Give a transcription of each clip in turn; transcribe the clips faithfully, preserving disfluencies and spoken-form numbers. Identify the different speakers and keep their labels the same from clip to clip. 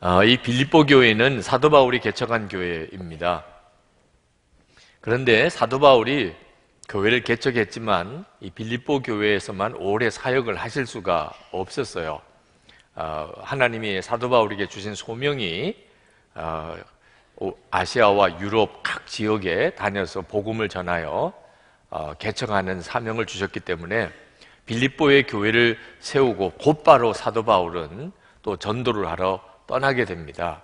Speaker 1: 이 빌립보 교회는 사도 바울이 개척한 교회입니다. 그런데 사도 바울이 교회를 개척했지만 이 빌립보 교회에서만 오래 사역을 하실 수가 없었어요. 하나님이 사도 바울에게 주신 소명이 아시아와 유럽 각 지역에 다녀서 복음을 전하여 개척하는 사명을 주셨기 때문에 빌립보의 교회를 세우고 곧바로 사도 바울은 또 전도를 하러 떠나게 됩니다.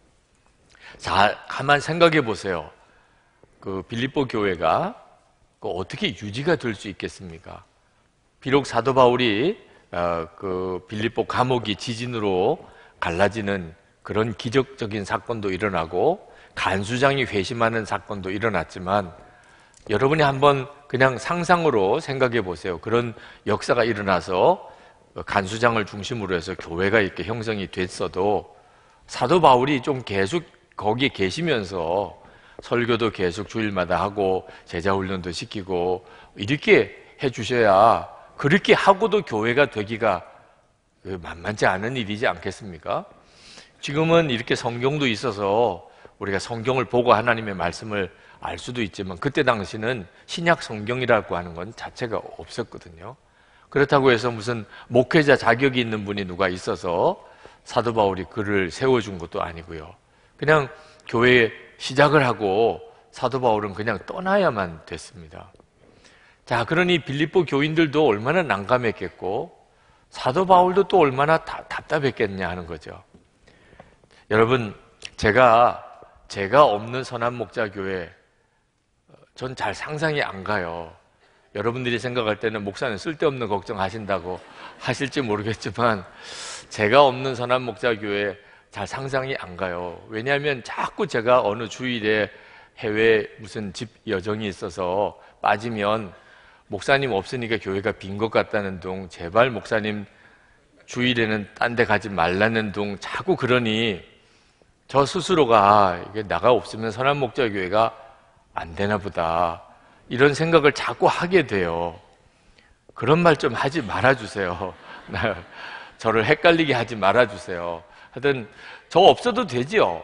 Speaker 1: 자, 가만 생각해 보세요. 그 빌립보 교회가 어떻게 유지가 될 수 있겠습니까? 비록 사도 바울이 그 빌립보 감옥이 지진으로 갈라지는 그런 기적적인 사건도 일어나고 간수장이 회심하는 사건도 일어났지만 여러분이 한번 그냥 상상으로 생각해 보세요. 그런 역사가 일어나서 간수장을 중심으로 해서 교회가 이렇게 형성이 됐어도 사도 바울이 좀 계속 거기에 계시면서 설교도 계속 주일마다 하고 제자 훈련도 시키고 이렇게 해주셔야 그렇게 하고도 교회가 되기가 만만치 않은 일이지 않겠습니까? 지금은 이렇게 성경도 있어서 우리가 성경을 보고 하나님의 말씀을 알 수도 있지만 그때 당시는 신약 성경이라고 하는 건 자체가 없었거든요. 그렇다고 해서 무슨 목회자 자격이 있는 분이 누가 있어서 사도 바울이 글을 세워준 것도 아니고요. 그냥 교회에 시작을 하고 사도 바울은 그냥 떠나야만 됐습니다. 자, 그러니 빌립보 교인들도 얼마나 난감했겠고 사도 바울도 또 얼마나 다, 답답했겠냐 하는 거죠. 여러분, 제가 제가 없는 선한목자교회 전 잘 상상이 안 가요. 여러분들이 생각할 때는 목사는 쓸데없는 걱정하신다고 하실지 모르겠지만 제가 없는 선한목자교회 잘 상상이 안 가요. 왜냐하면 자꾸 제가 어느 주일에 해외 무슨 집 여정이 있어서 빠지면 목사님 없으니까 교회가 빈 것 같다는 둥, 제발 목사님 주일에는 딴 데 가지 말라는 둥 자꾸 그러니 저 스스로가 이게 나가 없으면 선한목자교회가 안 되나 보다 이런 생각을 자꾸 하게 돼요. 그런 말 좀 하지 말아주세요. 저를 헷갈리게 하지 말아주세요. 하여튼 저 없어도 되지요?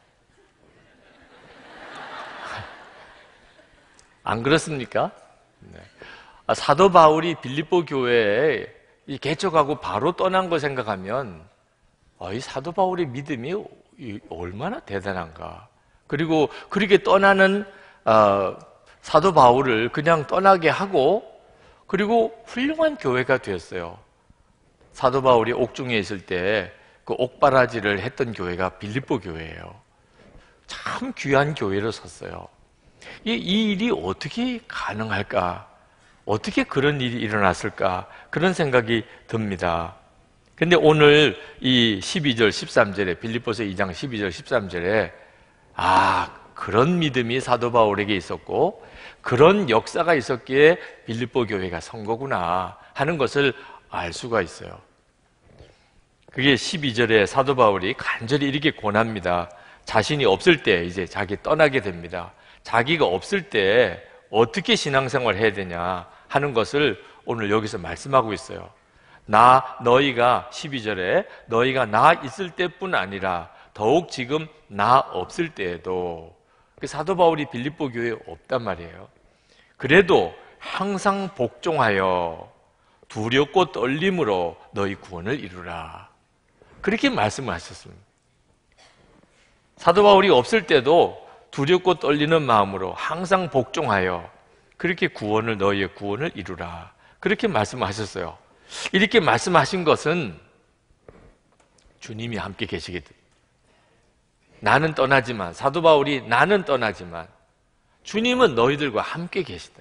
Speaker 1: 안 그렇습니까? 네. 아, 사도 바울이 빌립보 교회에 이 개척하고 바로 떠난 거 생각하면 아, 이 사도 바울의 믿음이 얼마나 대단한가. 그리고 그렇게 떠나는 어, 사도 바울을 그냥 떠나게 하고 그리고 훌륭한 교회가 되었어요. 사도 바울이 옥중에 있을 때 그 옥바라지를 했던 교회가 빌립보 교회예요. 참 귀한 교회로 섰어요. 이, 이 일이 어떻게 가능할까? 어떻게 그런 일이 일어났을까? 그런 생각이 듭니다. 근데 오늘 이 십이 절, 십삼 절에 빌립보서 이 장 십이 절, 십삼 절에 아, 그런 믿음이 사도 바울에게 있었고 그런 역사가 있었기에 빌립보 교회가 선 거구나 하는 것을 알 수가 있어요. 그게 십이 절에 사도 바울이 간절히 이렇게 권합니다. 자신이 없을 때 이제 자기 떠나게 됩니다. 자기가 없을 때 어떻게 신앙생활을 해야 되냐 하는 것을 오늘 여기서 말씀하고 있어요. 나 너희가 십이 절에 너희가 나 있을 때뿐 아니라 더욱 지금 나 없을 때에도 사도 바울이 빌립보 교회에 없단 말이에요. 그래도 항상 복종하여 두렵고 떨림으로 너희 구원을 이루라. 그렇게 말씀을 하셨습니다. 사도 바울이 없을 때도 두렵고 떨리는 마음으로 항상 복종하여 그렇게 구원을 너희의 구원을 이루라. 그렇게 말씀하셨어요. 이렇게 말씀하신 것은 주님이 함께 계시게 됩니다. 나는 떠나지만 사도 바울이 나는 떠나지만 주님은 너희들과 함께 계시다.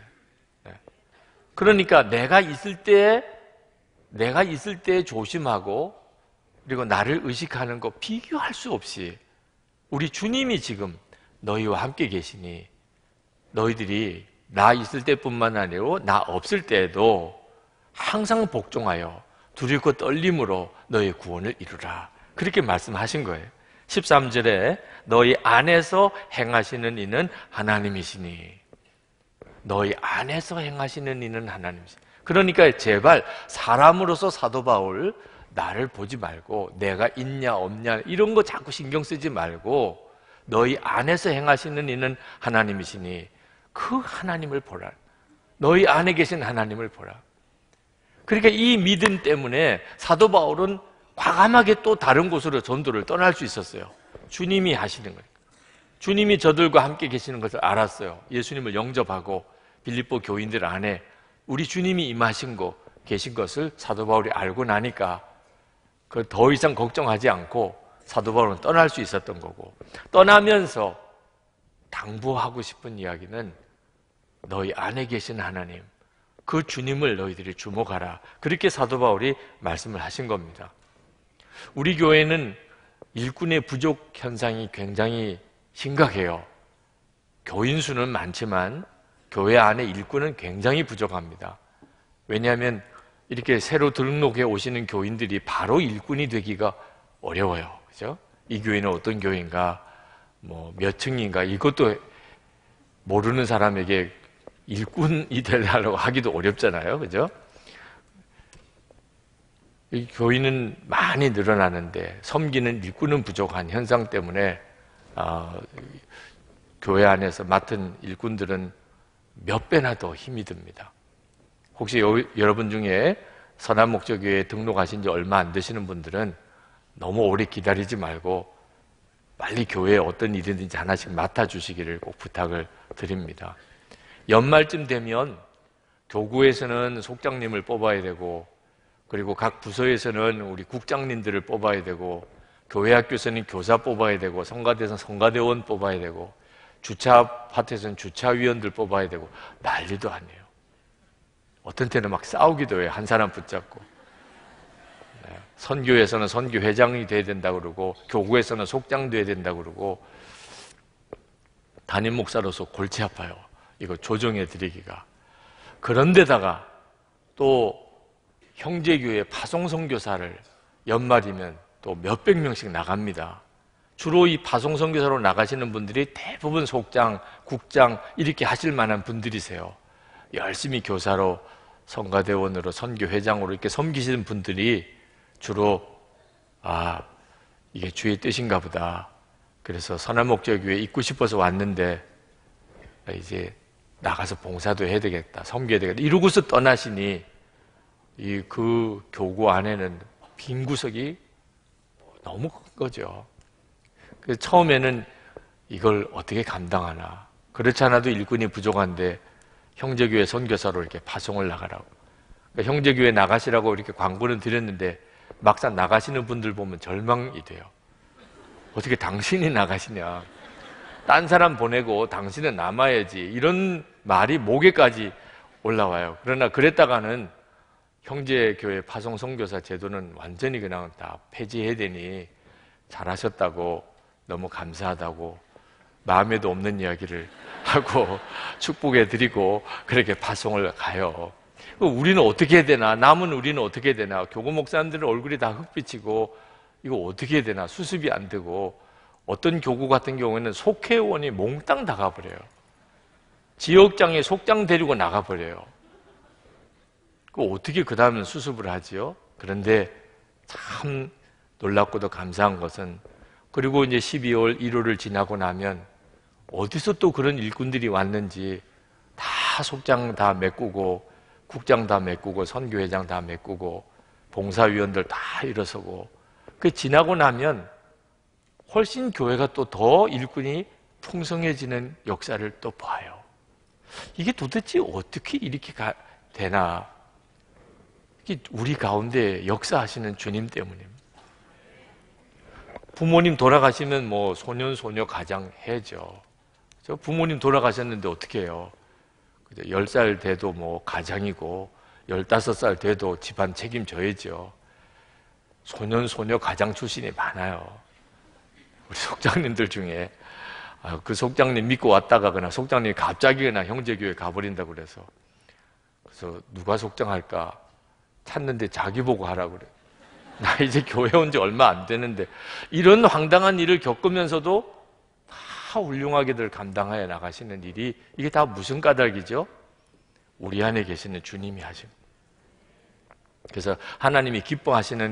Speaker 1: 그러니까 내가 있을 때 내가 있을 때 조심하고 그리고 나를 의식하는 거 비교할 수 없이 우리 주님이 지금 너희와 함께 계시니 너희들이 나 있을 때뿐만 아니라 나 없을 때에도 항상 복종하여 두렵고 떨림으로 너희 구원을 이루라. 그렇게 말씀하신 거예요. 십삼 절에 너희 안에서 행하시는 이는 하나님이시니 너희 안에서 행하시는 이는 하나님이시니 그러니까 제발 사람으로서 사도 바울 나를 보지 말고 내가 있냐 없냐 이런 거 자꾸 신경 쓰지 말고 너희 안에서 행하시는 이는 하나님이시니 그 하나님을 보라. 너희 안에 계신 하나님을 보라. 그러니까 이 믿음 때문에 사도 바울은 과감하게 또 다른 곳으로 전도를 떠날 수 있었어요. 주님이 하시는 거예요. 주님이 저들과 함께 계시는 것을 알았어요. 예수님을 영접하고 빌립보 교인들 안에 우리 주님이 임하신 거 계신 것을 사도 바울이 알고 나니까 그 더 이상 걱정하지 않고 사도 바울은 떠날 수 있었던 거고, 떠나면서 당부하고 싶은 이야기는 너희 안에 계신 하나님, 그 주님을 너희들이 주목하라. 그렇게 사도 바울이 말씀을 하신 겁니다. 우리 교회는 일꾼의 부족 현상이 굉장히 심각해요. 교인 수는 많지만 교회 안에 일꾼은 굉장히 부족합니다. 왜냐하면 이렇게 새로 등록해 오시는 교인들이 바로 일꾼이 되기가 어려워요. 그죠? 이 교회는 어떤 교회인가, 뭐 몇 층인가, 이것도 모르는 사람에게 일꾼이 되려고 하기도 어렵잖아요. 그죠? 이 교인은 많이 늘어나는데 섬기는 일꾼은 부족한 현상 때문에 어, 교회 안에서 맡은 일꾼들은 몇 배나 더 힘이 듭니다. 혹시 여, 여러분 중에 선한목적교회에 등록하신 지 얼마 안 되시는 분들은 너무 오래 기다리지 말고 빨리 교회에 어떤 일이든지 하나씩 맡아주시기를 꼭 부탁을 드립니다. 연말쯤 되면 교구에서는 속장님을 뽑아야 되고, 그리고 각 부서에서는 우리 국장님들을 뽑아야 되고, 교회 학교에서는 교사 뽑아야 되고, 성가대에서는 성가대원 뽑아야 되고, 주차 파트에서는 주차위원들 뽑아야 되고, 난리도 아니에요. 어떤 때는 막 싸우기도 해요. 한 사람 붙잡고. 네. 선교에서는 선교회장이 돼야 된다고 그러고, 교구에서는 속장 돼야 된다고 그러고, 담임 목사로서 골치 아파요. 이거 조정해 드리기가. 그런데다가 또 형제교회 파송선교사를 연말이면 또 몇백 명씩 나갑니다. 주로 이 파송선교사로 나가시는 분들이 대부분 속장, 국장 이렇게 하실 만한 분들이세요. 열심히 교사로, 성가대원으로, 선교회장으로 이렇게 섬기시는 분들이 주로 아, 이게 주의 뜻인가 보다. 그래서 선한목적교회에 있고 싶어서 왔는데 이제 나가서 봉사도 해야 되겠다, 섬겨야 되겠다 이러고서 떠나시니 이 그 교구 안에는 빈 구석이 너무 큰 거죠. 그래서 처음에는 이걸 어떻게 감당하나, 그렇지 않아도 일꾼이 부족한데 형제교회 선교사로 이렇게 파송을 나가라고, 그러니까 형제교회 나가시라고 이렇게 광고는 드렸는데 막상 나가시는 분들 보면 절망이 돼요. 어떻게 당신이 나가시냐, 딴 사람 보내고 당신은 남아야지, 이런 말이 목에까지 올라와요. 그러나 그랬다가는 형제교회 파송 선교사 제도는 완전히 그냥 다 폐지해야 되니 잘하셨다고, 너무 감사하다고 마음에도 없는 이야기를 하고 축복해 드리고 그렇게 파송을 가요. 우리는 어떻게 해야 되나, 남은 우리는 어떻게 해야 되나, 교구 목사님들은 얼굴이 다 흑빛이고 이거 어떻게 해야 되나, 수습이 안 되고, 어떤 교구 같은 경우에는 속회원이 몽땅 다 가버려요. 지역장에 속장 데리고 나가버려요. 그 어떻게 그 다음은 수습을 하지요? 그런데 참 놀랍고도 감사한 것은, 그리고 이제 십이월, 일월을 지나고 나면 어디서 또 그런 일꾼들이 왔는지 다 속장 다 메꾸고, 국장 다 메꾸고, 선교회장 다 메꾸고, 봉사위원들 다 일어서고, 그 지나고 나면 훨씬 교회가 또 더 일꾼이 풍성해지는 역사를 또 봐요. 이게 도대체 어떻게 이렇게 가, 되나? 이게 우리 가운데 역사하시는 주님 때문입니다. 부모님 돌아가시면 뭐 소년, 소녀 가장 해죠. 저 부모님 돌아가셨는데 어떻게 해요? 열 살 돼도 뭐 가장이고, 열다섯 살 돼도 집안 책임져야죠. 소년, 소녀 가장 출신이 많아요. 우리 속장님들 중에 그 속장님 믿고 왔다가 그냥 속장님이 갑자기 그냥 형제교회 가버린다고 그래서 그래서 누가 속장할까 찾는데 자기 보고 하라고 그래. 나 이제 교회 온 지 얼마 안 되는데, 이런 황당한 일을 겪으면서도 다 훌륭하게들 감당하여 나가시는 일이, 이게 다 무슨 까닭이죠? 우리 안에 계시는 주님이 하십니다. 그래서 하나님이 기뻐하시는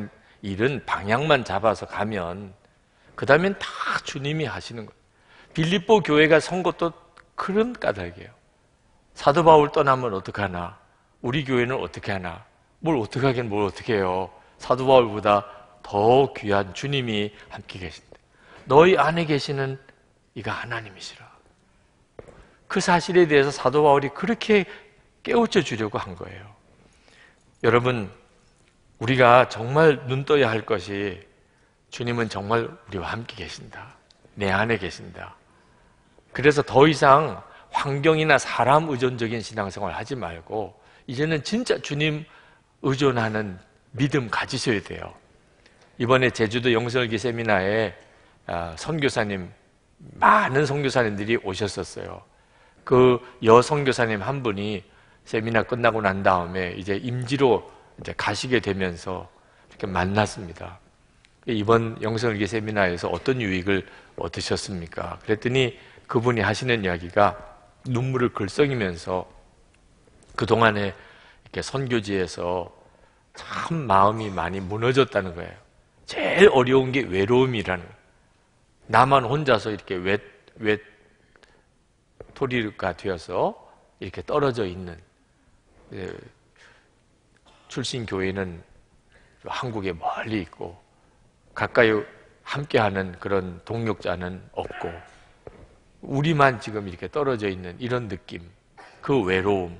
Speaker 1: 일은 방향만 잡아서 가면 그 다음엔 다 주님이 하시는 거예요. 빌립보 교회가 선 것도 그런 까닭이에요. 사도 바울 떠나면 어떡하나? 우리 교회는 어떻게 하나? 뭘 어떻게 하긴 뭘 어떻게 해요? 사도 바울보다 더 귀한 주님이 함께 계신다. 너희 안에 계시는 이가 하나님이시라. 그 사실에 대해서 사도 바울이 그렇게 깨우쳐 주려고 한 거예요. 여러분, 우리가 정말 눈 떠야 할 것이 주님은 정말 우리와 함께 계신다. 내 안에 계신다. 그래서 더 이상 환경이나 사람 의존적인 신앙생활 하지 말고 이제는 진짜 주님 의존하는 믿음 가지셔야 돼요. 이번에 제주도 영성일기 세미나에 선교사님, 많은 선교사님들이 오셨었어요. 그 여 선교사님 한 분이 세미나 끝나고 난 다음에 이제 임지로 이제 가시게 되면서 이렇게 만났습니다. 이번 영성일기 세미나에서 어떤 유익을 얻으셨습니까? 그랬더니 그분이 하시는 이야기가 눈물을 글썽이면서 그동안에 이렇게 선교지에서 참 마음이 많이 무너졌다는 거예요. 제일 어려운 게 외로움이라는 거예요. 나만 혼자서 이렇게 외, 외톨이가 되어서 이렇게 떨어져 있는, 출신 교회는 한국에 멀리 있고 가까이 함께하는 그런 동역자는 없고 우리만 지금 이렇게 떨어져 있는 이런 느낌, 그 외로움,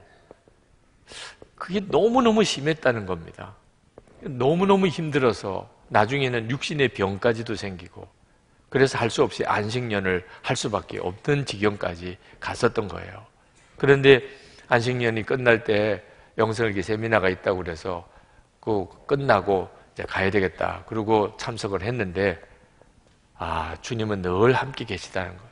Speaker 1: 그게 너무너무 심했다는 겁니다. 너무너무 힘들어서 나중에는 육신의 병까지도 생기고 그래서 할 수 없이 안식년을 할 수밖에 없는 지경까지 갔었던 거예요. 그런데 안식년이 끝날 때 영성일기 세미나가 있다고 그래서 그 끝나고 이제 가야 되겠다. 그리고 참석을 했는데 아, 주님은 늘 함께 계시다는 거예요.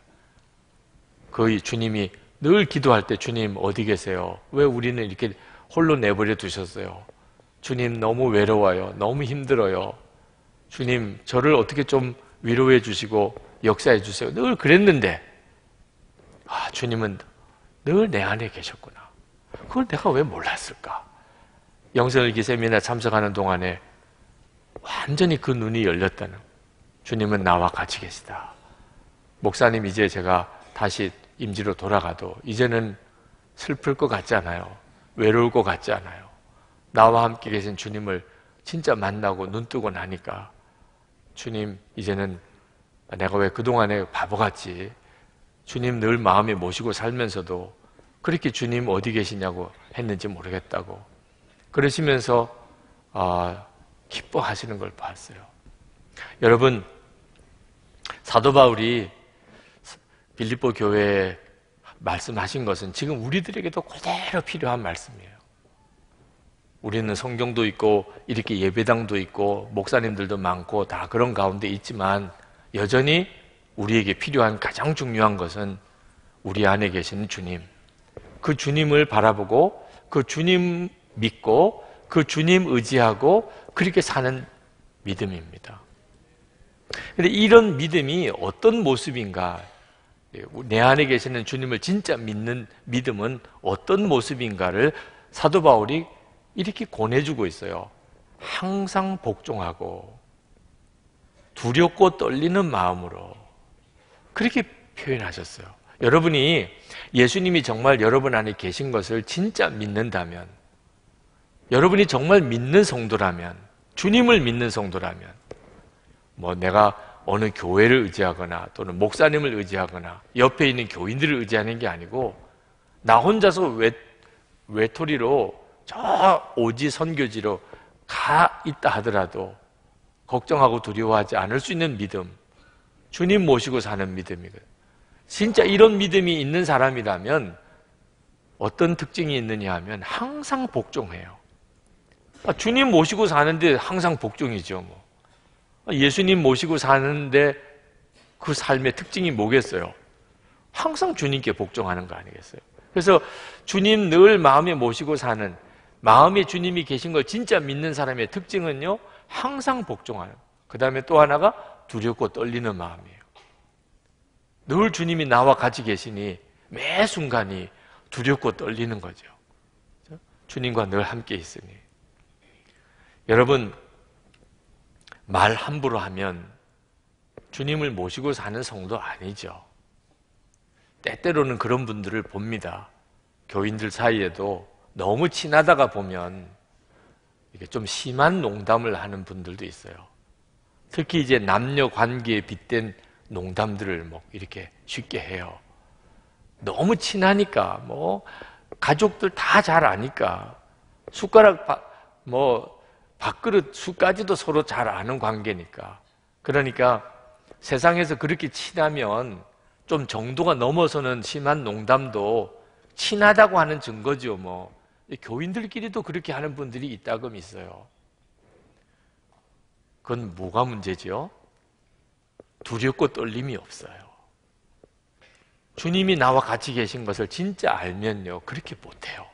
Speaker 1: 거의 주님이 늘 기도할 때 주님 어디 계세요? 왜 우리는 이렇게 홀로 내버려 두셨어요? 주님 너무 외로워요. 너무 힘들어요. 주님 저를 어떻게 좀 위로해 주시고 역사해 주세요. 늘 그랬는데 아, 주님은 늘 내 안에 계셨구나. 그걸 내가 왜 몰랐을까? 영성일기 세미나 참석하는 동안에 완전히 그 눈이 열렸다는, 주님은 나와 같이 계시다. 목사님 이제 제가 다시 임지로 돌아가도 이제는 슬플 것 같지 않아요. 외로울 것 같지 않아요. 나와 함께 계신 주님을 진짜 만나고 눈 뜨고 나니까 주님 이제는 내가 왜 그동안에 바보같이 주님 늘 마음에 모시고 살면서도 그렇게 주님 어디 계시냐고 했는지 모르겠다고 그러시면서 아, 기뻐하시는 걸 봤어요. 여러분, 사도 바울이 빌립보 교회에 말씀하신 것은 지금 우리들에게도 그대로 필요한 말씀이에요. 우리는 성경도 있고 이렇게 예배당도 있고 목사님들도 많고 다 그런 가운데 있지만 여전히 우리에게 필요한 가장 중요한 것은 우리 안에 계신 주님, 그 주님을 바라보고 그 주님 믿고 그 주님 의지하고 그렇게 사는 믿음입니다. 그런데 이런 믿음이 어떤 모습인가, 내 안에 계시는 주님을 진짜 믿는 믿음은 어떤 모습인가를 사도 바울이 이렇게 권해주고 있어요. 항상 복종하고 두렵고 떨리는 마음으로 그렇게 표현하셨어요. 여러분이 예수님이 정말 여러분 안에 계신 것을 진짜 믿는다면, 여러분이 정말 믿는 성도라면, 주님을 믿는 성도라면, 뭐 내가 어느 교회를 의지하거나 또는 목사님을 의지하거나 옆에 있는 교인들을 의지하는 게 아니고 나 혼자서 외, 외톨이로 저 오지 선교지로 가 있다 하더라도 걱정하고 두려워하지 않을 수 있는 믿음, 주님 모시고 사는 믿음이거든요. 진짜 이런 믿음이 있는 사람이라면 어떤 특징이 있느냐 하면 항상 복종해요. 주님 모시고 사는데 항상 복종이죠. 뭐. 예수님 모시고 사는데 그 삶의 특징이 뭐겠어요? 항상 주님께 복종하는 거 아니겠어요? 그래서 주님 늘 마음에 모시고 사는, 마음에 주님이 계신 걸 진짜 믿는 사람의 특징은요, 항상 복종하는. 그 다음에 또 하나가 두렵고 떨리는 마음이에요. 늘 주님이 나와 같이 계시니 매 순간이 두렵고 떨리는 거죠. 주님과 늘 함께 있으니. 여러분, 말 함부로 하면 주님을 모시고 사는 성도 아니죠. 때때로는 그런 분들을 봅니다. 교인들 사이에도 너무 친하다가 보면 이게 좀 심한 농담을 하는 분들도 있어요. 특히 이제 남녀 관계에 빗댄 농담들을 뭐 이렇게 쉽게 해요. 너무 친하니까, 뭐 가족들 다 잘 아니까, 숟가락 바, 뭐 밥그릇 수까지도 서로 잘 아는 관계니까. 그러니까 세상에서 그렇게 친하면 좀 정도가 넘어서는 심한 농담도 친하다고 하는 증거죠. 뭐 교인들끼리도 그렇게 하는 분들이 있다금 있어요. 그건 뭐가 문제지요? 두렵고 떨림이 없어요. 주님이 나와 같이 계신 것을 진짜 알면요, 그렇게 못해요.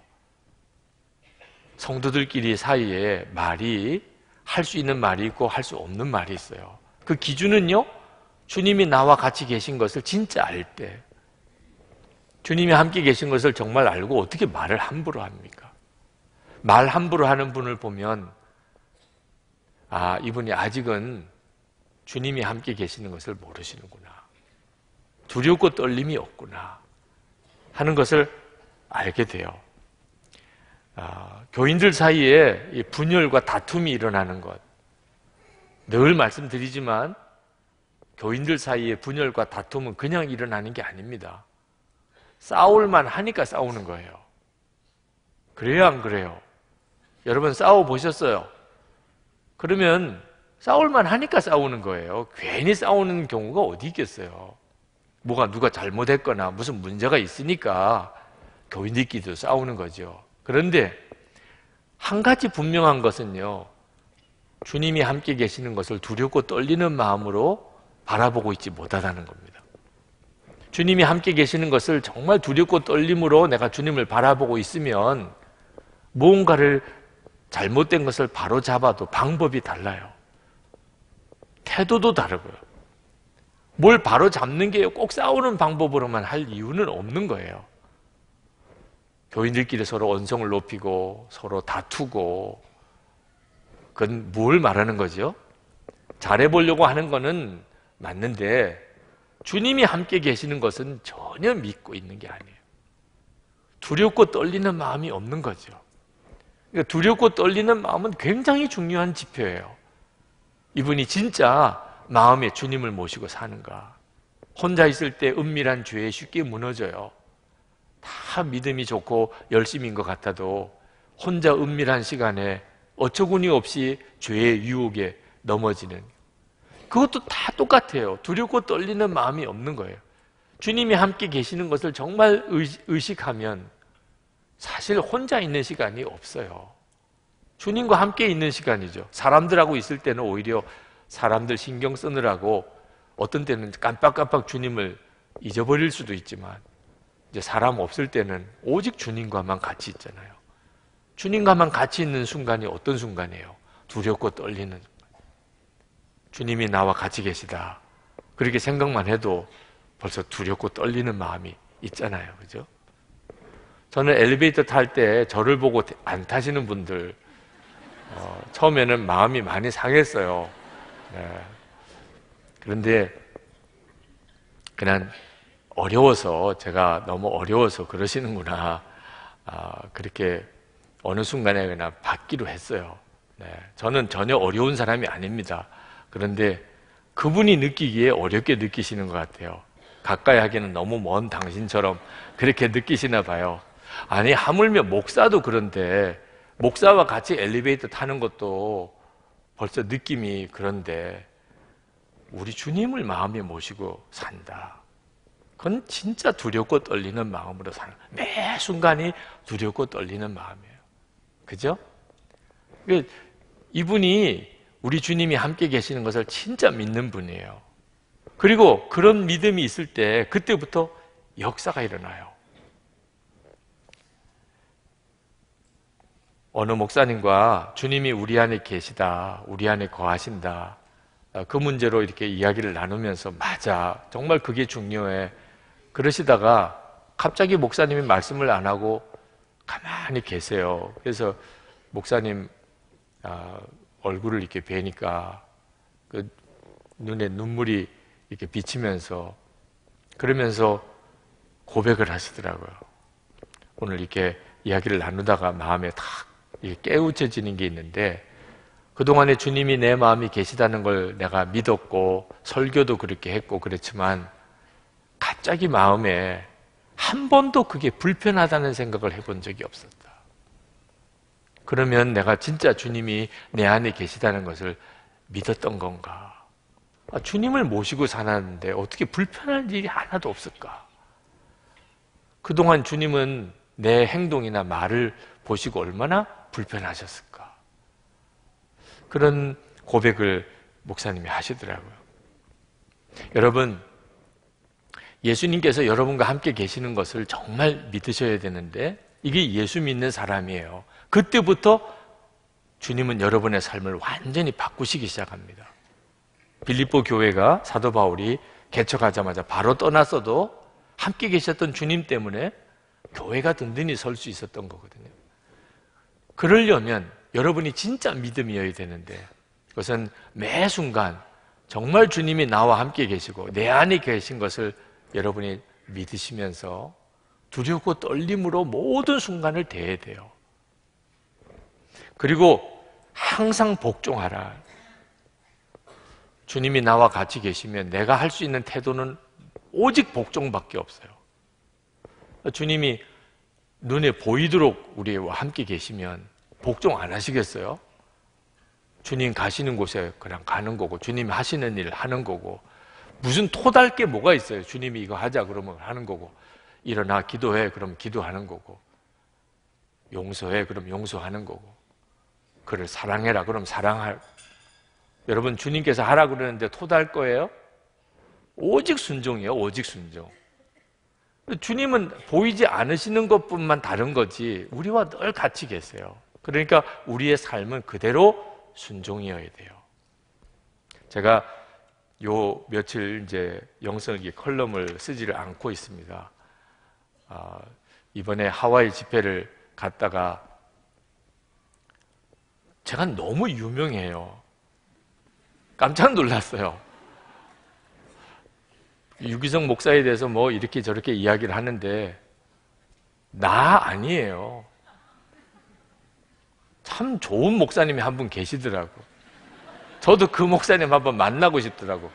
Speaker 1: 성도들끼리 사이에 말이, 할 수 있는 말이 있고 할 수 없는 말이 있어요. 그 기준은요, 주님이 나와 같이 계신 것을 진짜 알 때, 주님이 함께 계신 것을 정말 알고 어떻게 말을 함부로 합니까? 말 함부로 하는 분을 보면, 아, 이분이 아직은 주님이 함께 계시는 것을 모르시는구나, 두렵고 떨림이 없구나 하는 것을 알게 돼요. 아, 교인들 사이에 이 분열과 다툼이 일어나는 것, 늘 말씀드리지만 교인들 사이에 분열과 다툼은 그냥 일어나는 게 아닙니다. 싸울만 하니까 싸우는 거예요. 그래요, 안 그래요? 여러분 싸워 보셨어요? 그러면 싸울만 하니까 싸우는 거예요. 괜히 싸우는 경우가 어디 있겠어요? 뭐가 누가 잘못했거나 무슨 문제가 있으니까 교인들끼리도 싸우는 거죠. 그런데 한 가지 분명한 것은요, 주님이 함께 계시는 것을 두렵고 떨리는 마음으로 바라보고 있지 못하다는 겁니다. 주님이 함께 계시는 것을 정말 두렵고 떨림으로 내가 주님을 바라보고 있으면 무언가를 잘못된 것을 바로 잡아도 방법이 달라요. 태도도 다르고요. 뭘 바로 잡는 게 꼭 싸우는 방법으로만 할 이유는 없는 거예요. 교인들끼리 서로 언성을 높이고 서로 다투고, 그건 뭘 말하는 거죠? 잘해보려고 하는 거는 맞는데 주님이 함께 계시는 것은 전혀 믿고 있는 게 아니에요. 두렵고 떨리는 마음이 없는 거죠. 그러니까 두렵고 떨리는 마음은 굉장히 중요한 지표예요. 이분이 진짜 마음에 주님을 모시고 사는가. 혼자 있을 때 은밀한 죄에 쉽게 무너져요. 다 믿음이 좋고 열심인 것 같아도 혼자 은밀한 시간에 어처구니 없이 죄의 유혹에 넘어지는, 그것도 다 똑같아요. 두렵고 떨리는 마음이 없는 거예요. 주님이 함께 계시는 것을 정말 의식하면 사실 혼자 있는 시간이 없어요. 주님과 함께 있는 시간이죠. 사람들하고 있을 때는 오히려 사람들 신경 쓰느라고 어떤 때는 깜빡깜빡 주님을 잊어버릴 수도 있지만, 이제 사람 없을 때는 오직 주님과만 같이 있잖아요. 주님과만 같이 있는 순간이 어떤 순간이에요? 두렵고 떨리는 순간. 주님이 나와 같이 계시다, 그렇게 생각만 해도 벌써 두렵고 떨리는 마음이 있잖아요. 그죠? 저는 엘리베이터 탈 때 저를 보고 안 타시는 분들, 어, 처음에는 마음이 많이 상했어요. 네. 그런데 그냥 어려워서, 제가 너무 어려워서 그러시는구나, 아, 그렇게 어느 순간에 그냥 받기로 했어요. 네. 저는 전혀 어려운 사람이 아닙니다. 그런데 그분이 느끼기에 어렵게 느끼시는 것 같아요. 가까이 하기는 너무 먼 당신처럼 그렇게 느끼시나 봐요. 아니, 하물며 목사도 그런데, 목사와 같이 엘리베이터 타는 것도 벌써 느낌이 그런데 우리 주님을 마음에 모시고 산다, 그건 진짜 두렵고 떨리는 마음으로 사는, 매 순간이 두렵고 떨리는 마음이에요. 그죠? 이분이, 우리 주님이 함께 계시는 것을 진짜 믿는 분이에요. 그리고 그런 믿음이 있을 때 그때부터 역사가 일어나요. 어느 목사님과 주님이 우리 안에 계시다, 우리 안에 거하신다, 그 문제로 이렇게 이야기를 나누면서, 맞아, 정말 그게 중요해, 그러시다가 갑자기 목사님이 말씀을 안 하고 가만히 계세요. 그래서 목사님 아, 얼굴을 이렇게 뵈니까 그 눈에 눈물이 이렇게 비치면서 그러면서 고백을 하시더라고요. 오늘 이렇게 이야기를 나누다가 마음에 탁 깨우쳐지는 게 있는데, 그동안에 주님이 내 마음이 계시다는 걸 내가 믿었고 설교도 그렇게 했고 그랬지만 갑자기 마음에 한 번도 그게 불편하다는 생각을 해본 적이 없었다. 그러면 내가 진짜 주님이 내 안에 계시다는 것을 믿었던 건가? 아, 주님을 모시고 살았는데 어떻게 불편한 일이 하나도 없을까? 그동안 주님은 내 행동이나 말을 보시고 얼마나 불편하셨을까? 그런 고백을 목사님이 하시더라고요. 여러분, 예수님께서 여러분과 함께 계시는 것을 정말 믿으셔야 되는데 이게 예수 믿는 사람이에요. 그때부터 주님은 여러분의 삶을 완전히 바꾸시기 시작합니다. 빌립보 교회가 사도 바울이 개척하자마자 바로 떠났어도 함께 계셨던 주님 때문에 교회가 든든히 설 수 있었던 거거든요. 그러려면 여러분이 진짜 믿음이어야 되는데 그것은 매 순간 정말 주님이 나와 함께 계시고 내 안에 계신 것을 여러분이 믿으시면서 두렵고 떨림으로 모든 순간을 대해야 돼요. 그리고 항상 복종하라. 주님이 나와 같이 계시면 내가 할 수 있는 태도는 오직 복종밖에 없어요. 주님이 눈에 보이도록 우리와 함께 계시면 복종 안 하시겠어요? 주님 가시는 곳에 그냥 가는 거고 주님이 하시는 일을 하는 거고 무슨 토달 게 뭐가 있어요? 주님이 이거 하자 그러면 하는 거고 일어나 기도해 그러면 기도하는 거고 용서해 그럼 용서하는 거고 그를 사랑해라 그럼 사랑할. 여러분 주님께서 하라 그러는데 토달 거예요? 오직 순종이에요. 오직 순종. 주님은 보이지 않으시는 것뿐만 다른 거지 우리와 늘 같이 계세요. 그러니까 우리의 삶은 그대로 순종이어야 돼요. 제가 요 며칠 이제 영성일기 컬럼을 쓰지를 않고 있습니다. 아, 이번에 하와이 집회를 갔다가 제가 너무 유명해요. 깜짝 놀랐어요. 유기성 목사에 대해서 뭐 이렇게 저렇게 이야기를 하는데 나 아니에요. 참 좋은 목사님이 한 분 계시더라고. 저도 그 목사님 한번 만나고 싶더라고.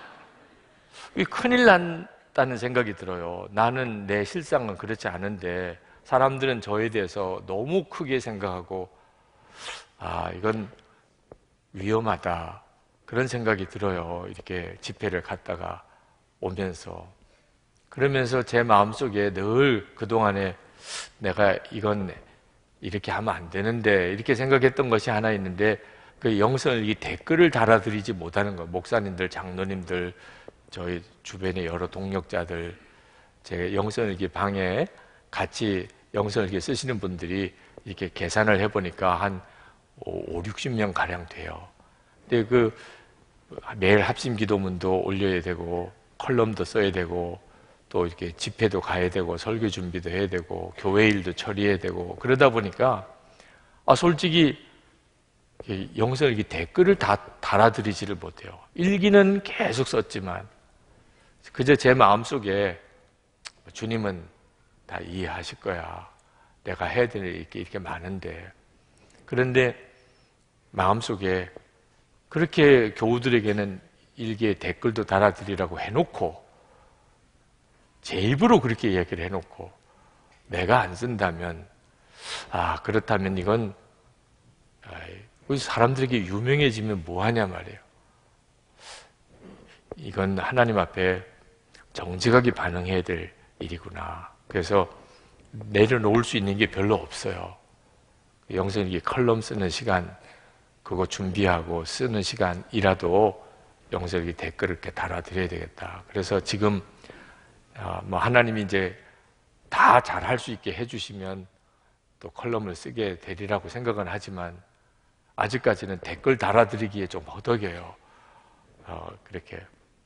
Speaker 1: 큰일 났다는 생각이 들어요. 나는 내 실상은 그렇지 않은데 사람들은 저에 대해서 너무 크게 생각하고 아 이건 위험하다 그런 생각이 들어요. 이렇게 집회를 갔다가 오면서 그러면서 제 마음속에 늘 그동안에 내가 이건 이렇게 하면 안 되는데 이렇게 생각했던 것이 하나 있는데 그 영성일기 댓글을 달아드리지 못하는 거예요. 목사님들, 장로님들, 저희 주변의 여러 동역자들, 제 영성일기 방에 같이 영성일기 쓰시는 분들이 이렇게 계산을 해보니까 한 오, 육십 명 가량 돼요. 근데 그 매일 합심 기도문도 올려야 되고 컬럼도 써야 되고 또 이렇게 집회도 가야 되고 설교 준비도 해야 되고 교회 일도 처리해야 되고 그러다 보니까 아 솔직히 영성일기 댓글을 다 달아드리지를 못해요. 일기는 계속 썼지만 그저 제 마음속에 주님은 다 이해하실 거야. 내가 해야 될 일이 이렇게, 이렇게 많은데 그런데 마음속에 그렇게 교우들에게는 일기에 댓글도 달아드리라고 해놓고 제 입으로 그렇게 얘기를 해놓고 내가 안 쓴다면 아 그렇다면 이건 아이, 사람들에게 유명해지면 뭐하냐 말이에요. 이건 하나님 앞에 정직하게 반응해야 될 일이구나. 그래서 내려놓을 수 있는 게 별로 없어요. 영성일기 컬럼 쓰는 시간 그거 준비하고 쓰는 시간이라도 영성일기 댓글을 이렇게 달아드려야 되겠다. 그래서 지금 뭐 하나님이 이제 다 잘할 수 있게 해주시면 또 컬럼을 쓰게 되리라고 생각은 하지만 아직까지는 댓글 달아드리기에 좀 허덕여요. 어, 그렇게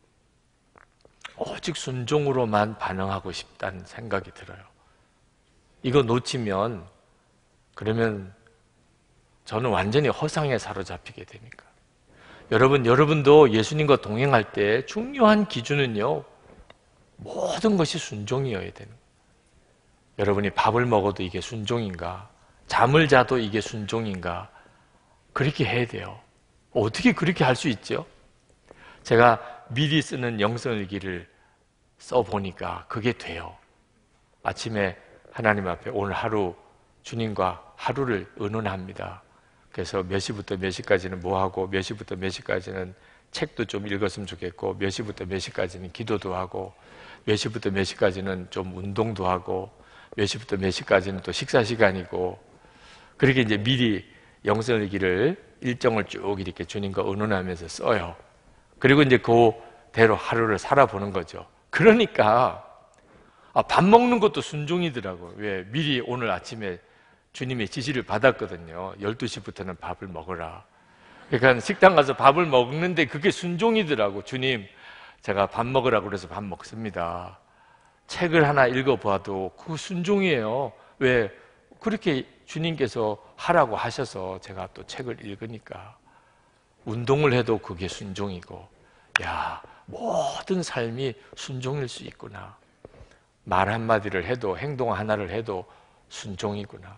Speaker 1: 오직 순종으로만 반응하고 싶다는 생각이 들어요. 이거 놓치면 그러면 저는 완전히 허상에 사로잡히게 되니까 여러분, 여러분도 예수님과 동행할 때 중요한 기준은요, 모든 것이 순종이어야 되는 거예요. 여러분이 밥을 먹어도 이게 순종인가? 잠을 자도 이게 순종인가? 그렇게 해야 돼요. 어떻게 그렇게 할 수 있죠? 제가 미리 쓰는 영성일기를 써보니까 그게 돼요. 아침에 하나님 앞에 오늘 하루 주님과 하루를 의논합니다. 그래서 몇 시부터 몇 시까지는 뭐 하고, 몇 시부터 몇 시까지는 책도 좀 읽었으면 좋겠고, 몇 시부터 몇 시까지는 기도도 하고, 몇 시부터 몇 시까지는 좀 운동도 하고, 몇 시부터 몇 시까지는 또 식사 시간이고, 그렇게 이제 미리 영성일기를 일정을 쭉 이렇게 주님과 의논하면서 써요. 그리고 이제 그대로 하루를 살아보는 거죠. 그러니까 아, 밥 먹는 것도 순종이더라고요. 왜? 미리 오늘 아침에 주님의 지시를 받았거든요. 열두 시부터는 밥을 먹어라. 그러니까 식당 가서 밥을 먹는데 그게 순종이더라고. 주님, 제가 밥 먹으라고 그래서 밥 먹습니다. 책을 하나 읽어봐도 그거 순종이에요. 왜? 그렇게 주님께서 하라고 하셔서 제가 또 책을 읽으니까. 운동을 해도 그게 순종이고, 야, 모든 삶이 순종일 수 있구나. 말 한마디를 해도, 행동 하나를 해도 순종이구나.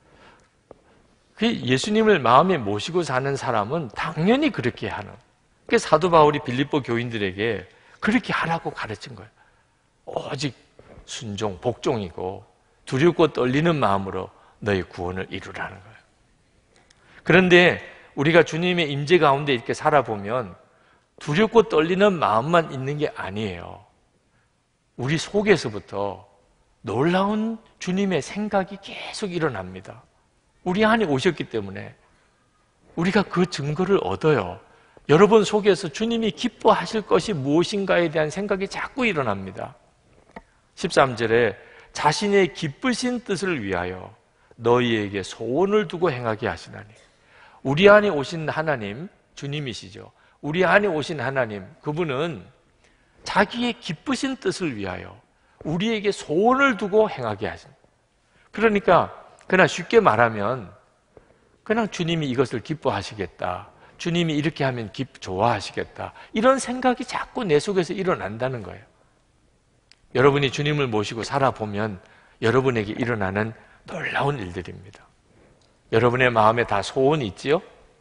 Speaker 1: 그 예수님을 마음에 모시고 사는 사람은 당연히 그렇게 하는. 그 사도 바울이 빌립보 교인들에게 그렇게 하라고 가르친 거예요. 오직 순종, 복종이고 두렵고 떨리는 마음으로 너희 구원을 이루라는 거예요. 그런데 우리가 주님의 임재 가운데 이렇게 살아보면 두렵고 떨리는 마음만 있는 게 아니에요. 우리 속에서부터 놀라운 주님의 생각이 계속 일어납니다. 우리 안에 오셨기 때문에 우리가 그 증거를 얻어요. 여러분 속에서 주님이 기뻐하실 것이 무엇인가에 대한 생각이 자꾸 일어납니다. 십삼 절에 자신의 기쁘신 뜻을 위하여 너희에게 소원을 두고 행하게 하시나니. 우리 안에 오신 하나님, 주님이시죠. 우리 안에 오신 하나님, 그분은 자기의 기쁘신 뜻을 위하여 우리에게 소원을 두고 행하게 하십니다. 그러니까 그냥 쉽게 말하면 그냥 주님이 이것을 기뻐하시겠다, 주님이 이렇게 하면 기, 좋아하시겠다, 이런 생각이 자꾸 내 속에서 일어난다는 거예요. 여러분이 주님을 모시고 살아보면 여러분에게 일어나는 놀라운 일들입니다. 여러분의 마음에 다 소원이 있지요?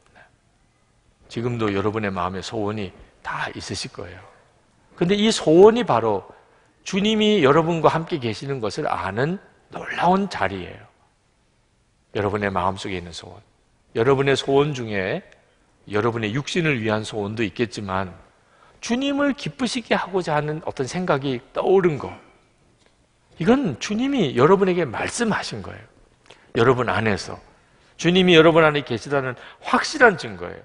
Speaker 1: 지금도 여러분의 마음에 소원이 다 있으실 거예요. 근데 이 소원이 바로 주님이 여러분과 함께 계시는 것을 아는 놀라운 자리예요. 여러분의 마음속에 있는 소원. 여러분의 소원 중에 여러분의 육신을 위한 소원도 있겠지만 주님을 기쁘시게 하고자 하는 어떤 생각이 떠오른 거, 이건 주님이 여러분에게 말씀하신 거예요. 여러분 안에서 주님이 여러분 안에 계시다는 확실한 증거예요.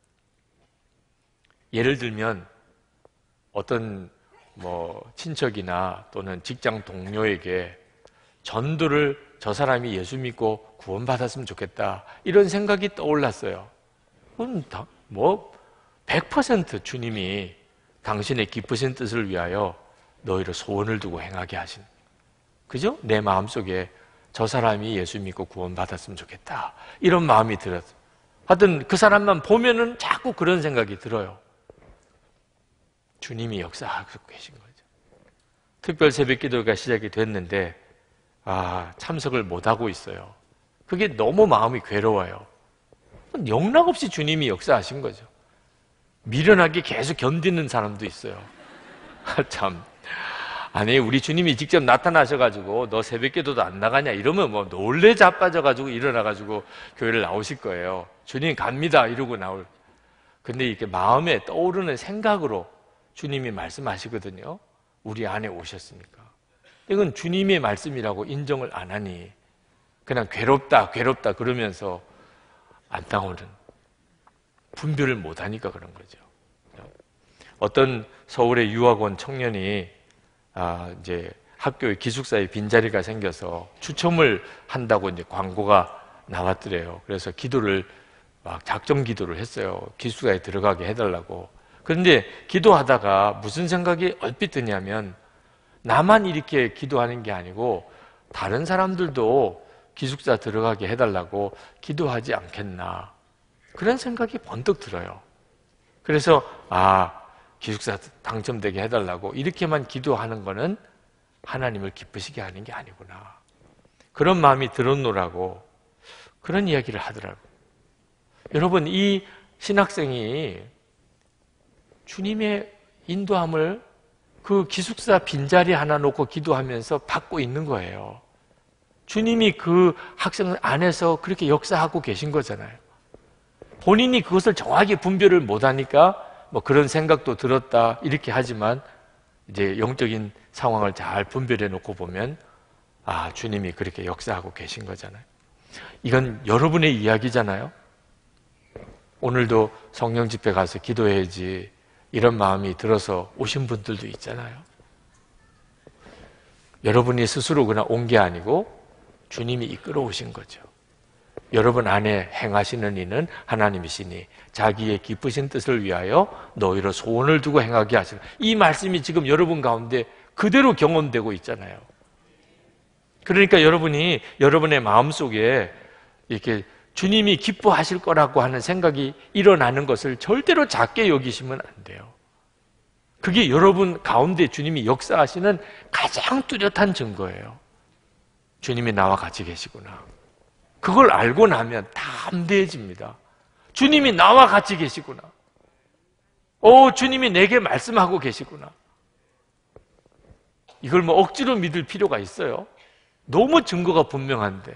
Speaker 1: 예를 들면 어떤 뭐 친척이나 또는 직장 동료에게 전도를, 저 사람이 예수 믿고 구원받았으면 좋겠다, 이런 생각이 떠올랐어요. 그건 다 뭐 백 퍼센트 주님이 당신의 기쁘신 뜻을 위하여 너희를 소원을 두고 행하게 하신, 그죠? 내 마음속에 저 사람이 예수 믿고 구원받았으면 좋겠다, 이런 마음이 들었어요. 하여튼 그 사람만 보면은 자꾸 그런 생각이 들어요. 주님이 역사하고 계신 거죠. 특별 새벽 기도가 시작이 됐는데 아, 참석을 못하고 있어요. 그게 너무 마음이 괴로워요. 영락없이 주님이 역사하신 거죠. 미련하게 계속 견디는 사람도 있어요. 참, 아니 우리 주님이 직접 나타나셔가지고 너 새벽기도도 안 나가냐 이러면 뭐 놀래 자빠져가지고 일어나가지고 교회를 나오실 거예요. 주님 갑니다 이러고 나올. 근데 이렇게 마음에 떠오르는 생각으로 주님이 말씀하시거든요. 우리 안에 오셨으니까. 이건 주님의 말씀이라고 인정을 안 하니 그냥 괴롭다 괴롭다 그러면서 안 나오는, 분별을 못 하니까 그런 거죠. 어떤 서울의 유학원 청년이 아, 이제 학교에 기숙사에 빈자리가 생겨서 추첨을 한다고 이제 광고가 나왔더래요. 그래서 기도를 막 작정 기도를 했어요. 기숙사에 들어가게 해달라고. 그런데 기도하다가 무슨 생각이 얼핏 드냐면 나만 이렇게 기도하는 게 아니고 다른 사람들도 기숙사 들어가게 해달라고 기도하지 않겠나, 그런 생각이 번뜩 들어요. 그래서 아, 기숙사 당첨되게 해달라고 이렇게만 기도하는 거는 하나님을 기쁘시게 하는 게 아니구나. 그런 마음이 들었노라고 그런 이야기를 하더라고요. 여러분, 이 신학생이 주님의 인도함을 그 기숙사 빈자리 하나 놓고 기도하면서 받고 있는 거예요. 주님이 그 학생 안에서 그렇게 역사하고 계신 거잖아요. 본인이 그것을 정확히 분별을 못하니까 뭐 그런 생각도 들었다 이렇게 하지만 이제 영적인 상황을 잘 분별해 놓고 보면 아, 주님이 그렇게 역사하고 계신 거잖아요. 이건 여러분의 이야기잖아요. 오늘도 성령 집회 가서 기도해야지 이런 마음이 들어서 오신 분들도 있잖아요. 여러분이 스스로 그냥 온 게 아니고 주님이 이끌어 오신 거죠. 여러분 안에 행하시는 이는 하나님이시니 자기의 기쁘신 뜻을 위하여 너희로 소원을 두고 행하게 하시는, 이 말씀이 지금 여러분 가운데 그대로 경험되고 있잖아요. 그러니까 여러분이 여러분의 마음속에 이렇게 주님이 기뻐하실 거라고 하는 생각이 일어나는 것을 절대로 작게 여기시면 안 돼요. 그게 여러분 가운데 주님이 역사하시는 가장 뚜렷한 증거예요. 주님이 나와 같이 계시구나. 그걸 알고 나면 담대해집니다. 주님이 나와 같이 계시구나. 오, 주님이 내게 말씀하고 계시구나. 이걸 뭐 억지로 믿을 필요가 있어요? 너무 증거가 분명한데.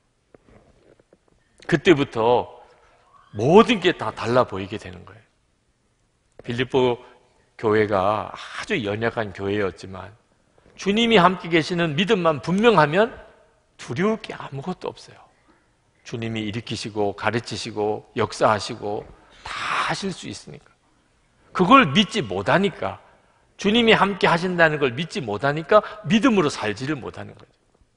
Speaker 1: 그때부터 모든 게 다 달라 보이게 되는 거예요. 빌립보 교회가 아주 연약한 교회였지만 주님이 함께 계시는 믿음만 분명하면 두려울 게 아무것도 없어요. 주님이 일으키시고 가르치시고 역사하시고 다 하실 수 있으니까. 그걸 믿지 못하니까, 주님이 함께 하신다는 걸 믿지 못하니까 믿음으로 살지를 못하는 거죠.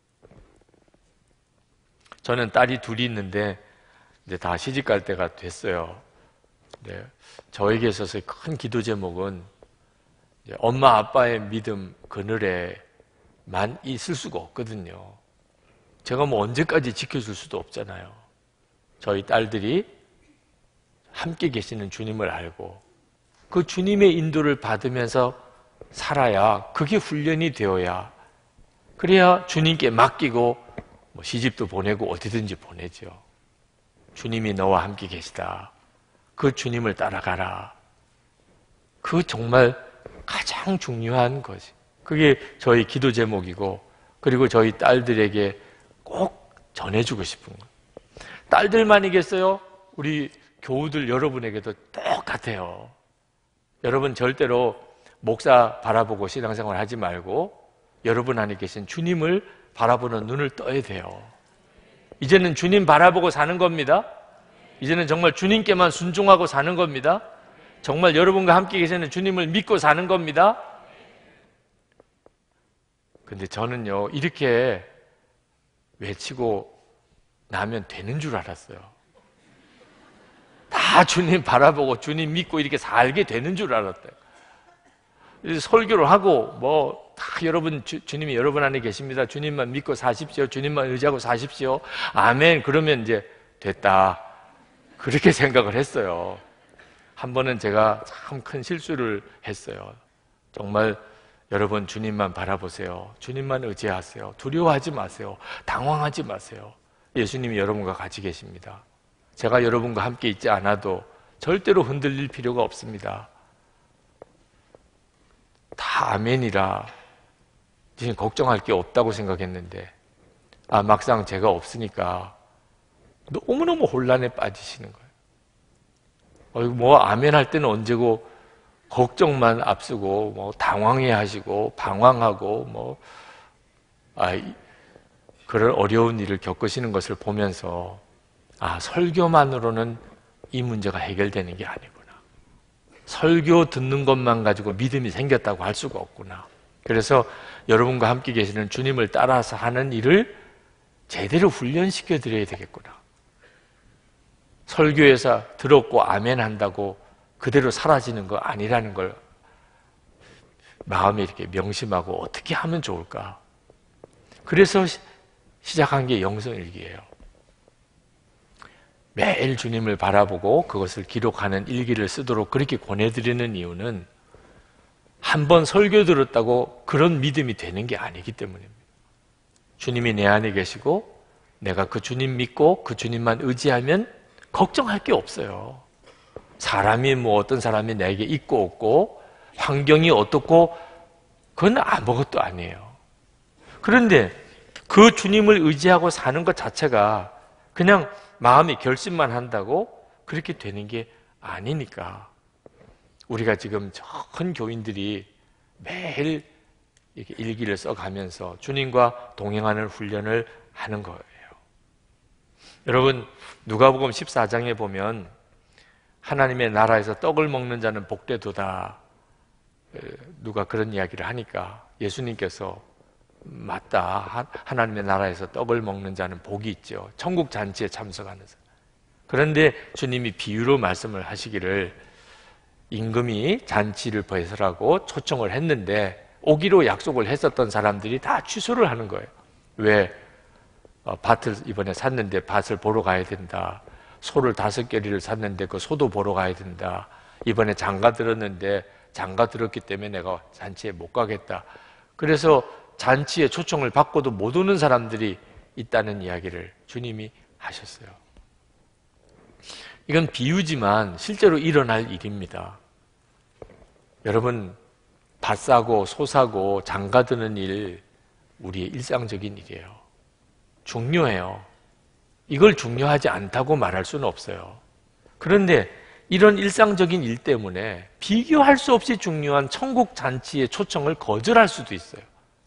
Speaker 1: 저는 딸이 둘이 있는데 이제 다 시집 갈 때가 됐어요. 네, 저에게 있어서 큰 기도 제목은 이제 엄마 아빠의 믿음 그늘에만 있을 수가 없거든요. 제가 뭐 언제까지 지켜줄 수도 없잖아요. 저희 딸들이 함께 계시는 주님을 알고 그 주님의 인도를 받으면서 살아야, 그게 훈련이 되어야, 그래야 주님께 맡기고 뭐 시집도 보내고 어디든지 보내죠. 주님이 너와 함께 계시다. 그 주님을 따라가라. 그 정말 가장 중요한 것이. 그게 저희 기도 제목이고, 그리고 저희 딸들에게 꼭 전해주고 싶은 거예요. 딸들만이겠어요? 우리 교우들 여러분에게도 똑같아요. 여러분 절대로 목사 바라보고 신앙생활 하지 말고 여러분 안에 계신 주님을 바라보는 눈을 떠야 돼요. 이제는 주님 바라보고 사는 겁니다. 이제는 정말 주님께만 순종하고 사는 겁니다. 정말 여러분과 함께 계시는 주님을 믿고 사는 겁니다. 근데 저는요, 이렇게 외치고 나면 되는 줄 알았어요. 다 주님 바라보고 주님 믿고 이렇게 살게 되는 줄 알았대요. 설교를 하고 뭐 다 여러분 주, 주님이 여러분 안에 계십니다. 주님만 믿고 사십시오. 주님만 의지하고 사십시오. 아멘. 그러면 이제 됐다. 그렇게 생각을 했어요. 한 번은 제가 참 큰 실수를 했어요. 정말 여러분 주님만 바라보세요. 주님만 의지하세요. 두려워하지 마세요. 당황하지 마세요. 예수님이 여러분과 같이 계십니다. 제가 여러분과 함께 있지 않아도 절대로 흔들릴 필요가 없습니다. 다 아멘이라 지금 걱정할 게 없다고 생각했는데, 아, 막상 제가 없으니까 너무너무 혼란에 빠지시는 거예요. 어, 뭐 아멘 할 때는 언제고 걱정만 앞서고 뭐 당황해 하시고 방황하고 뭐 아, 그런 어려운 일을 겪으시는 것을 보면서, 아, 설교만으로는 이 문제가 해결되는 게 아니구나. 설교 듣는 것만 가지고 믿음이 생겼다고 할 수가 없구나. 그래서 여러분과 함께 계시는 주님을 따라서 하는 일을 제대로 훈련시켜 드려야 되겠구나. 설교에서 들었고 아멘 한다고 그대로 사라지는 거 아니라는 걸 마음에 이렇게 명심하고 어떻게 하면 좋을까. 그래서 시작한 게 영성일기예요. 매일 주님을 바라보고 그것을 기록하는 일기를 쓰도록 그렇게 권해드리는 이유는 한 번 설교 들었다고 그런 믿음이 되는 게 아니기 때문입니다. 주님이 내 안에 계시고 내가 그 주님 믿고 그 주님만 의지하면 걱정할 게 없어요. 사람이 뭐 어떤 사람이 내게 있고 없고 환경이 어떻고 그건 아무것도 아니에요. 그런데 그 주님을 의지하고 사는 것 자체가 그냥 마음이 결심만 한다고 그렇게 되는 게 아니니까 우리가 지금 큰 교인들이 매일 이렇게 일기를 써가면서 주님과 동행하는 훈련을 하는 거예요. 여러분, 누가복음 십사 장에 보면 하나님의 나라에서 떡을 먹는 자는 복되도다, 누가 그런 이야기를 하니까 예수님께서 맞다, 하나님의 나라에서 떡을 먹는 자는 복이 있죠. 천국 잔치에 참석하는 사람. 그런데 주님이 비유로 말씀을 하시기를 임금이 잔치를 배설하고 초청을 했는데 오기로 약속을 했었던 사람들이 다 취소를 하는 거예요. 왜? 어, 밭을 이번에 샀는데 밭을 보러 가야 된다. 소를 다섯 개리를 샀는데 그 소도 보러 가야 된다. 이번에 장가 들었는데 장가 들었기 때문에 내가 잔치에 못 가겠다. 그래서 잔치에 초청을 받고도 못 오는 사람들이 있다는 이야기를 주님이 하셨어요. 이건 비유지만 실제로 일어날 일입니다. 여러분, 밭 사고 소 사고 장가 드는 일, 우리의 일상적인 일이에요. 중요해요. 이걸 중요하지 않다고 말할 수는 없어요. 그런데 이런 일상적인 일 때문에 비교할 수 없이 중요한 천국 잔치의 초청을 거절할 수도 있어요.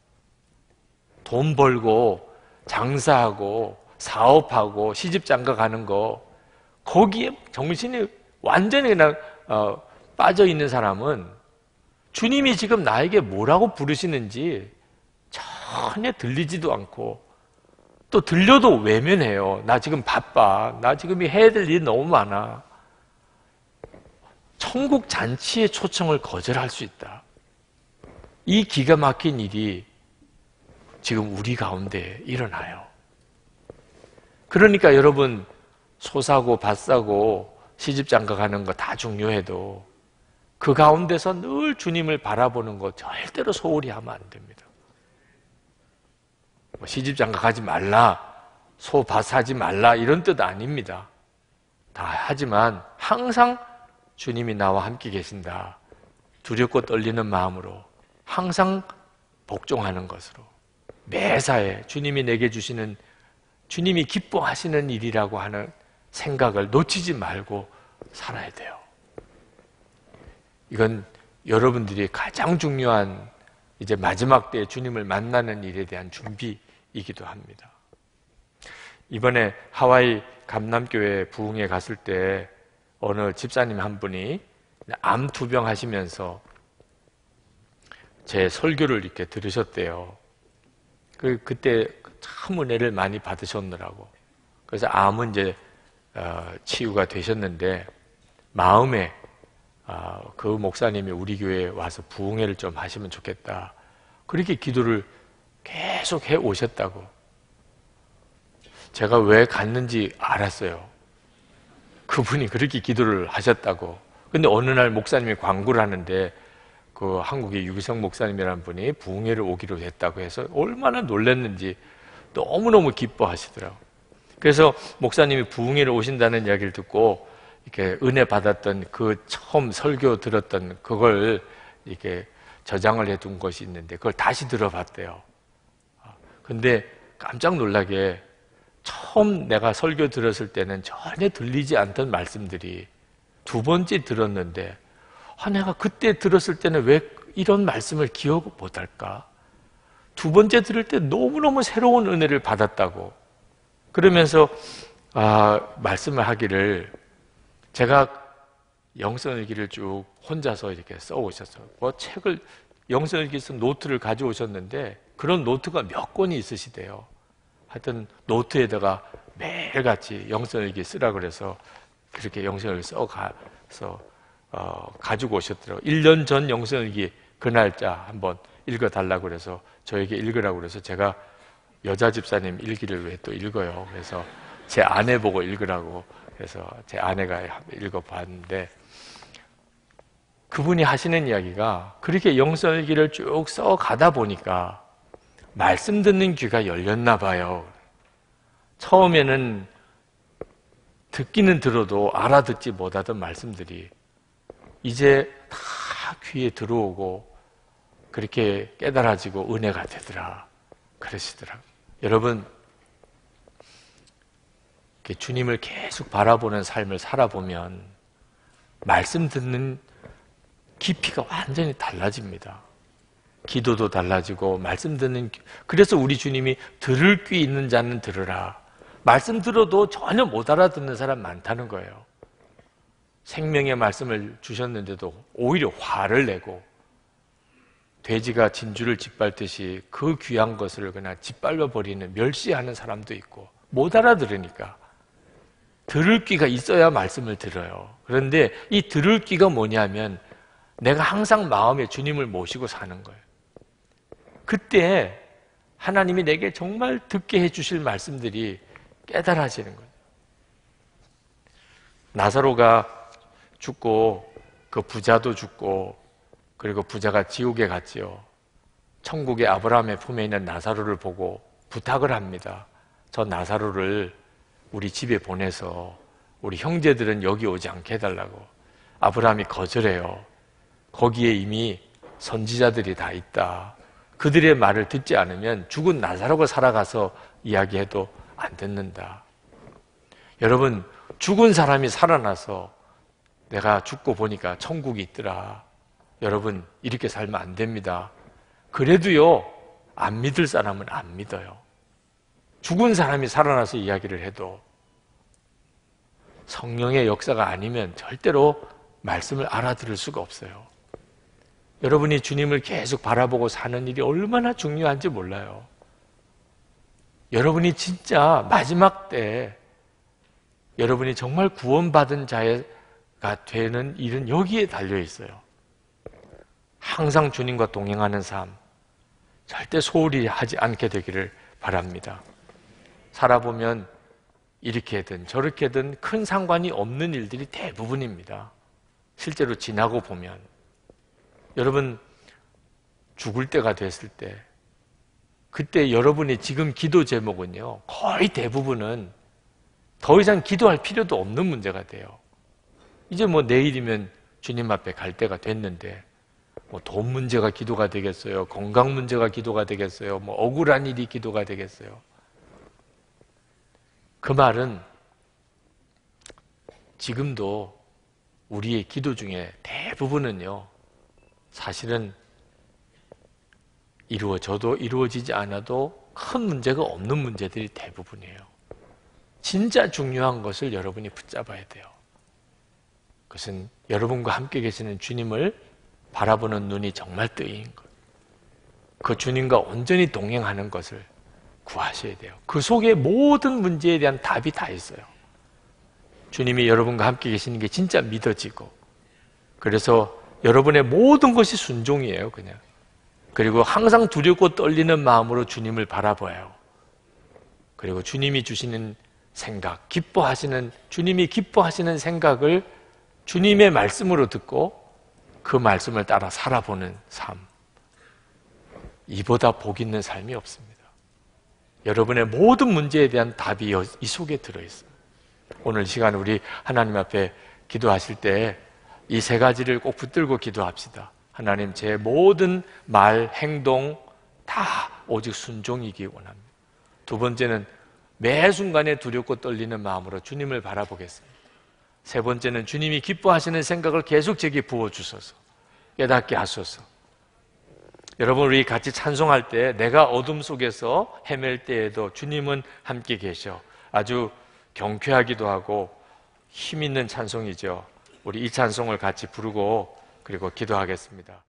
Speaker 1: 돈 벌고 장사하고 사업하고 시집장가 가는 거, 거기에 정신이 완전히 그냥 어, 빠져 있는 사람은 주님이 지금 나에게 뭐라고 부르시는지 전혀 들리지도 않고, 또 들려도 외면해요. 나 지금 바빠. 나 지금 해야 될 일이 너무 많아. 천국 잔치의 초청을 거절할 수 있다. 이 기가 막힌 일이 지금 우리 가운데 일어나요. 그러니까 여러분, 소 사고 밭 사고 시집장가 가는 거 다 중요해도 그 가운데서 늘 주님을 바라보는 거 절대로 소홀히 하면 안 됩니다. 뭐 시집장가 가지 말라, 소 밭 사지 말라 이런 뜻 아닙니다. 다 하지만 항상 주님이 나와 함께 계신다, 두렵고 떨리는 마음으로 항상 복종하는 것으로, 매사에 주님이 내게 주시는, 주님이 기뻐하시는 일이라고 하는 생각을 놓치지 말고 살아야 돼요. 이건 여러분들이 가장 중요한 이제 마지막 때에 주님을 만나는 일에 대한 준비이기도 합니다. 이번에 하와이 감남교회 부흥회 갔을 때 어느 집사님 한 분이 암 투병 하시면서 제 설교를 이렇게 들으셨대요. 그, 그때 참 은혜를 많이 받으셨느라고. 그래서 암은 이제 어, 치유가 되셨는데 마음에 어, 그 목사님이 우리 교회에 와서 부흥회를 좀 하시면 좋겠다, 그렇게 기도를 계속 해 오셨다고. 제가 왜 갔는지 알았어요. 그분이 그렇게 기도를 하셨다고. 근데 어느 날 목사님이 광고를 하는데 그 한국의 유기성 목사님이라는 분이 부흥회를 오기로 했다고 해서 얼마나 놀랐는지 너무너무 기뻐하시더라고요. 그래서 목사님이 부흥회를 오신다는 이야기를 듣고 이렇게 은혜 받았던 그 처음 설교 들었던 그걸 이렇게 저장을 해둔 것이 있는데 그걸 다시 들어봤대요. 근데 깜짝 놀라게 처음 내가 설교 들었을 때는 전혀 들리지 않던 말씀들이 두 번째 들었는데, 아, 내가 그때 들었을 때는 왜 이런 말씀을 기억 못할까? 두 번째 들을 때 너무너무 새로운 은혜를 받았다고. 그러면서 아, 말씀을 하기를, 제가 영성일기를 쭉 혼자서 이렇게 써오셨어요. 뭐 책을, 영성일기 쓴 노트를 가져오셨는데 그런 노트가 몇 권이 있으시대요. 하여튼 노트에다가 매일같이 영성일기 쓰라 그래서 그렇게 영성일기 써가서 어, 가지고 오셨더라고요. 일 년 전 영성일기 그 날짜 한번 읽어달라고 그래서 저에게 읽으라고 그래서 제가 여자 집사님 일기를 왜 또 읽어요. 그래서 제 아내 보고 읽으라고 해서 제 아내가 읽어봤는데, 그분이 하시는 이야기가 그렇게 영성일기를 쭉 써가다 보니까 말씀 듣는 귀가 열렸나 봐요. 처음에는 듣기는 들어도 알아듣지 못하던 말씀들이 이제 다 귀에 들어오고 그렇게 깨달아지고 은혜가 되더라 그러시더라고요. 여러분, 주님을 계속 바라보는 삶을 살아보면 말씀 듣는 깊이가 완전히 달라집니다. 기도도 달라지고 말씀 듣는, 그래서 우리 주님이 들을 귀 있는 자는 들으라. 말씀 들어도 전혀 못 알아듣는 사람 많다는 거예요. 생명의 말씀을 주셨는데도 오히려 화를 내고 돼지가 진주를 짓밟듯이 그 귀한 것을 그냥 짓밟아 버리는, 멸시하는 사람도 있고, 못 알아들으니까. 들을 귀가 있어야 말씀을 들어요. 그런데 이 들을 귀가 뭐냐면 내가 항상 마음에 주님을 모시고 사는 거예요. 그때 하나님이 내게 정말 듣게 해주실 말씀들이 깨달아지는 거예요. 나사로가 죽고 그 부자도 죽고 그리고 부자가 지옥에 갔지요. 천국의 아브라함의 품에 있는 나사로를 보고 부탁을 합니다. 저 나사로를 우리 집에 보내서 우리 형제들은 여기 오지 않게 해달라고. 아브라함이 거절해요. 거기에 이미 선지자들이 다 있다. 그들의 말을 듣지 않으면 죽은 나사로가 살아가서 이야기해도 안 듣는다. 여러분, 죽은 사람이 살아나서 내가 죽고 보니까 천국이 있더라. 여러분, 이렇게 살면 안 됩니다. 그래도요, 안 믿을 사람은 안 믿어요. 죽은 사람이 살아나서 이야기를 해도 성령의 역사가 아니면 절대로 말씀을 알아들을 수가 없어요. 여러분이 주님을 계속 바라보고 사는 일이 얼마나 중요한지 몰라요. 여러분이 진짜 마지막 때 여러분이 정말 구원받은 자가 되는 일은 여기에 달려 있어요. 항상 주님과 동행하는 삶, 절대 소홀히 하지 않게 되기를 바랍니다. 살아보면 이렇게든 저렇게든 큰 상관이 없는 일들이 대부분입니다. 실제로 지나고 보면. 여러분, 죽을 때가 됐을 때, 그때 여러분이 지금 기도 제목은요, 거의 대부분은 더 이상 기도할 필요도 없는 문제가 돼요. 이제 뭐 내일이면 주님 앞에 갈 때가 됐는데, 뭐 돈 문제가 기도가 되겠어요? 건강 문제가 기도가 되겠어요? 뭐 억울한 일이 기도가 되겠어요? 그 말은 지금도 우리의 기도 중에 대부분은요, 사실은 이루어져도 이루어지지 않아도 큰 문제가 없는 문제들이 대부분이에요. 진짜 중요한 것을 여러분이 붙잡아야 돼요. 그것은 여러분과 함께 계시는 주님을 바라보는 눈이 정말 뜨인 것. 그 주님과 온전히 동행하는 것을 구하셔야 돼요. 그 속에 모든 문제에 대한 답이 다 있어요. 주님이 여러분과 함께 계시는 게 진짜 믿어지고, 그래서 여러분의 모든 것이 순종이에요, 그냥. 그리고 항상 두렵고 떨리는 마음으로 주님을 바라봐요. 그리고 주님이 주시는 생각, 기뻐하시는, 주님이 기뻐하시는 생각을 주님의 말씀으로 듣고 그 말씀을 따라 살아보는 삶. 이보다 복 있는 삶이 없습니다. 여러분의 모든 문제에 대한 답이 이 속에 들어있어요. 오늘 시간 우리 하나님 앞에 기도하실 때 이 세 가지를 꼭 붙들고 기도합시다. 하나님, 제 모든 말, 행동 다 오직 순종이기 원합니다. 두 번째는 매 순간에 두렵고 떨리는 마음으로 주님을 바라보겠습니다. 세 번째는 주님이 기뻐하시는 생각을 계속 제게 부어주소서, 깨닫게 하소서. 여러분, 우리 같이 찬송할 때 내가 어둠 속에서 헤맬 때에도 주님은 함께 계셔. 아주 경쾌하기도 하고 힘 있는 찬송이죠. 우리 이 찬송을 같이 부르고 그리고 기도하겠습니다.